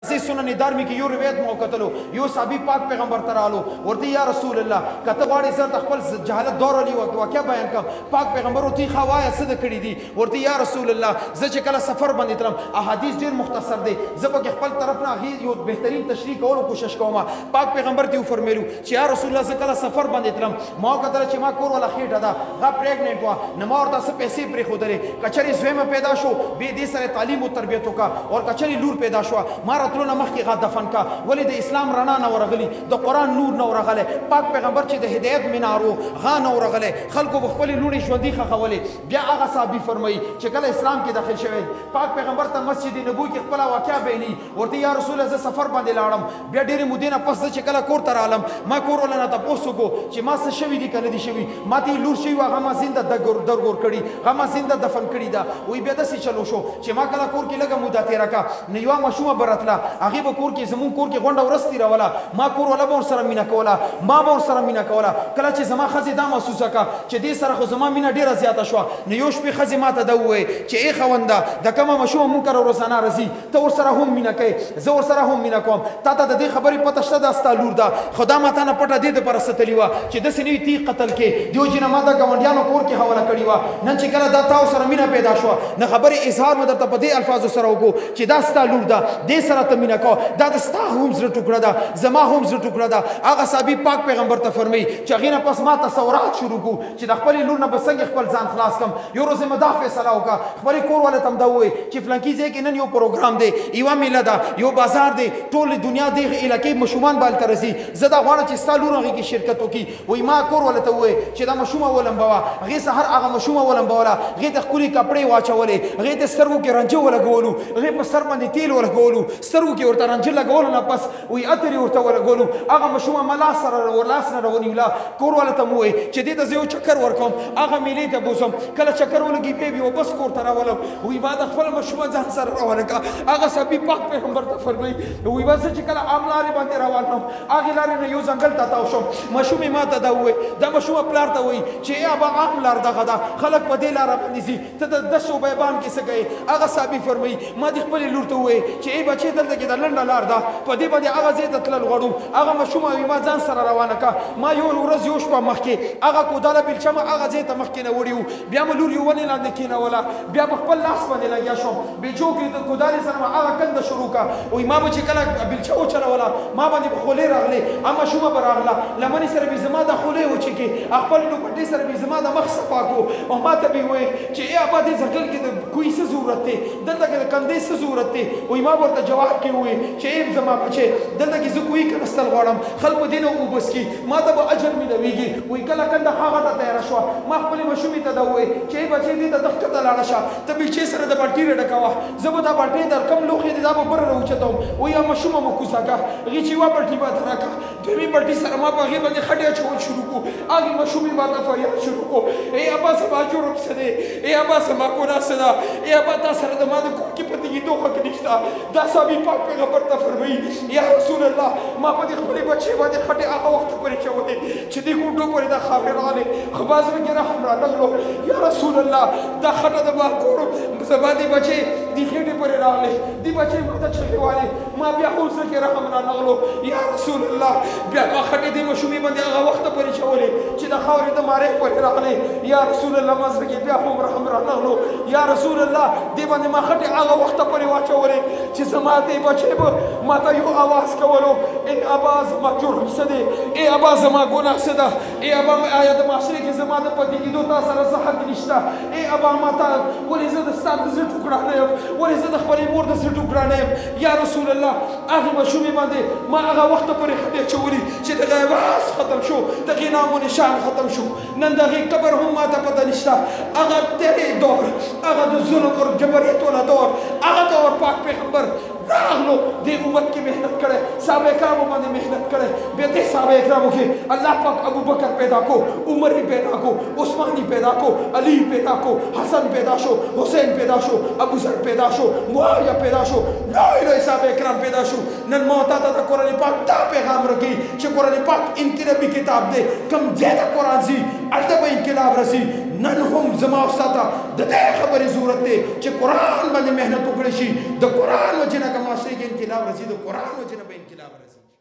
سنن دارمی کې یو روایت مو کتلو یو صحابي پاک پیغمبر ترالو ورته یا رسول الله کته غواړي زر خپل جهالت دور علی واقعیا بیان کوم پاک پیغمبر ورته خوایا صد کړی دي ورته یا رسول الله زه چې کله سفر باندې ترم احادیث ډیر مختصر دي زه په خپل طرف نه غي یو بهترین تشریح کولو کوشش کوم پاک پیغمبر ته فرمایلو چې یا رسول الله زه کله سفر باندې ترم ما کتل چې ما کور ولا خېټه دا غا پریګننټ وا نه ما ورته څه پیسې پرې خو درې کچري زویمه پیدا شو به دې سره تعلیم او تربیت وکا او کچري لور پیدا شو ما راتلو مخکې غا دفن کا ولې د اسلام رڼا نه ورغلی د قران نور نه ورغلی پاک پیغمبر چې د هدایت منارو غا نه ورغلی خلکو خپل لوري ژوندۍ خولې بیا هغه صحابي فرمایي چې کله اسلام کې داخل شوی پاک پیغمبر ته مسجد نبوي کې خپل واقعیا بیاني ورته یا رسول الله زه سفر باندې لاړم بیا ډېرې مودې نه پس چې کله کور ته رالم ما کور ولنه تاسو کو چې ما څه شوی دي کنه دي شوی ما ته لور شوی هغه ما زنده درګور کړي هغه ما زنده دفن کړي دا وی بیا د سې چلو شو چې ما کله کور کې لګه موده تیر کا نه یو مشومه برتله هغه به کور کې زمون کور کې غونډه ورستی راولا ما کور ولا به سره مینا کولا ما به سره مینا کولا کله چې زما خزي دا محسوسه کا چې دې سره خو زما مینا ډیره زیاته شو نه یو شپې خزي ماته دا وې چې ای خونده د کومه مشوم مون کړو روزانه رزي ته ور سره هم مینا کوي زه ور سره هم مینا کوم تا ته د دې خبرې پته شته دا ستالور دا خدا ماته نه پټه دې د پر ستلی وا چې د سنوي تی قتل کې دیو جن ما دا ګوندیانو کور کې حواله کړی وا نن چې کله دا تاسو سره مینا پیدا شو نه خبرې اظهار مدر ته په دې الفاظو سره وکړو چې دا ستالور دا دې سره ته مینا کو دا ستا هم زړه ټوکړه ده زما هم زړه ټوکړه ده هغه صحابي پاک پیغمبر ته فرمایي چې هغې نه پس ما تصورات شروع کړو چې د خپلې لور نه به څنګه خپل ځان خلاص کړم یو ورځ مې دا فیصله وکړه خپلې کور والو ته هم دا ووایي چې فلانکي ځای کې نن یو پروګرام دی یوه میله ده یو بازار دی ټول دنیا دغه علاقې ماشومان به هلته راځي زه دا غواړم چې ستا لور هغې کې شرکت وکړي وایي ما کور والو ته ووایي چې دا ماشومه ولمبوه هغې سهار هغه ماشومه ولمبوله هغې ته ښکلې کپړې واچولې هغې ته سترګو کې رنجه ولګولو هغې په سر باندې تیل ولګولو سترګو کې ورته رنجه لګولو نه پس وی اتری ورته ورغولو هغه مشومه ملا سره ورلاس نه ونیولا کور ولته موي چې دې ته یو چکر ورکوم هغه میلې ته بوزم کله چکر ولګي بیبي او بس کور ته راولم وی ما د خپل مشومه ځان سره روانه کا هغه صحابي پاک پیغمبر ته فرمایي وی بس چې کله عاملاره باندې روانم هغه لارې نه یو ځنګل ته تاو شم مشومه ما ته دا وې دا مشومه پلار ته وې چې یا به عاملار دغه دا خلک په دې لار باندې زی ته د دشو بیبان کې څه کوي هغه صحابي فرمایي ما د خپل لور ته وې چې ای بچي دلته کې د لنډه لار ده په دې باندې هغه زه ته تلل غواړم هغه مشومه ما ځان سره روانه کا ما یو ورځ یو شپه مخکې هغه کوداله بلچمه هغه زه ته مخکې نه وړیو بیا ملور یو ونې لاندې کېنوله بیا په خپل لاس باندې لګیا شوم بېچو کې د کودالې سره هغه کنده شروع کا وایي ما به چې کله بلچه وچلوله ما باندې به خولې راغلې هغه مشومه به راغله لمنې سره به زما د خولې وچکې خپل دوپټې سره به زما د مخ صفا کو او ما ته به وایي چې ای ابا دې ځنګل کې د کوی څه ضرورت دی دلته کې د کندې څه ضرورت دی وایي ما ورته جواب کې ووایي چې ای زما بچې دلته کې زه کوی کنستل غواړم خلک په دې نه اوبس کي ما ته به اجر میلویږي وایي کله کنده هغه ته تیاره شوه ما خپلې مشومې ته دا ووایي چې ای بچې دې ته دښته ته لاړه شه ته بلچې سره د بالټي ډکوه زه به دا بالټۍ درکم لوښې دې دا به بره راوچتوم وایي هغه مشومه مو کوزه کړه هغې چې یوه بالټي ماته راکړه دویمې بالټي سره ما په هغې باندې خټې اچول شروع کړو هغې مشومې ماته فریاد شروع کړو ای ابا زما جرم څه دی ای ابا زما ګناه څه ده ای ابا تا سره د ما د کور کې په تېږېدو حق نشته دا صحابي پاک پیغمبر ته فرمایي یا رسول الله ما په دې خپلې بچې باندې خټې هغه وخته پورې اچولې چې دې ګونډو پورې دا خاورې راغلې خو باز مې کې رحم رانغلو یا رسول الله دا خټه د ما کور زما دې بچې دې خېټې پورې راغلې دې بچې ما ته چغې والې ما بیا خو زه کې رحم رانغلو یا رسول الله بیا ما خټې دې مشومې باندې هغه وخته پورې اچولې چې د خاورې د مارې پورې راغلې یا رسول الله ما زړه کې بیا هم رحم رانغلو یا رسول الله دې باندې ما خټې هغه وخته پورې واچولې چې زما دې بچې به ما ته یو اواز کولو ای ابا زما جرم څه دی ای ابا زما ګناه څه ده ای ابا آیا د معاشرې کې زما د په تېږېدو تا سره څه حق نشته ای ابا ما ته ولې زه د ستا د زړه ټوکړه نه یم ولې زه د خپلې مور د زړه ټوکړه نه یم یا رسول الله هغې مشومې باندې ما هغه وخته پورې خټې اچولي چې د هغې اواز ختم شو د هغې نام و نشان ختم شو نن د هغې قبر هم ما ته پته نشته هغه تېرې دور هغه د ظلم اور جبریت والا دور هغه دور پاک پیغمبر راغلو دې امت کې محنت کړی صحابه کرامو باندې محنت کړی بیا دې صحابه کرامو کې الله پاک ابو بکر پیدا کو عمر پیدا کو عثمان پیدا کو علی پیدا کو حسن پیدا شو حسین پیدا شو ابو ذر پیدا شو معاویه پیدا شو لوی صحابه کرام پیدا شو نن ما ته د قرآن پاک دا پیغام رکی چې قرآن پاک انقلابي کتاب دی کم زیاده قرآن زی الته به انقلاب رسی نن هم زما استاد د دې خبرې ضرورت دی چې قرآن باندې محنت وکړي شي د قرآن وجنه کما شي کې انقلاب راځي د قرآن وجه نه به انقلاب راځي